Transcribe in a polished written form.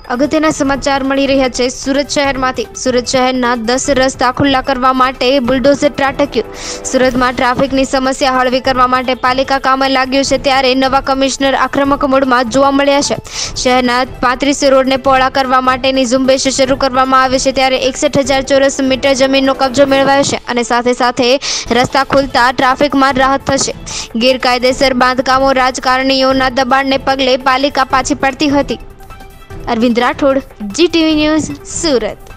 અગત્યના સમાચાર મળી રહ્યા છે સુરત શહેરમાંથી। સુરત શહેરના 10 રસ્તા ખુલ્લા કરવા માટે બુલડોઝર ત્રાટક્યું। સુરતમાં ટ્રાફિકની સમસ્યા હળવી કરવા માટે પાલિકા કામે લાગ્યું છે, ત્યારે નવા કમિશનર આક્રમક મૂડમાં જોવા મળ્યા છે। શહેરના 35 રોડને પહોળા કરવા માટેની ઝુંબેશ શરૂ કરવામાં આવી છે, ત્યારે 61,000 ચોરસ મીટર જમીનનો કબજો મેળવાયો છે અને સાથે સાથે રસ્તા ખુલતા ટ્રાફિકમાં રાહત થશે। ગેરકાયદેસર બાંધકામો રાજકારણીઓના દબાણને પગલે પાલિકા પાછી પડતી હતી। Arvind Rathod, GTV news, Surat.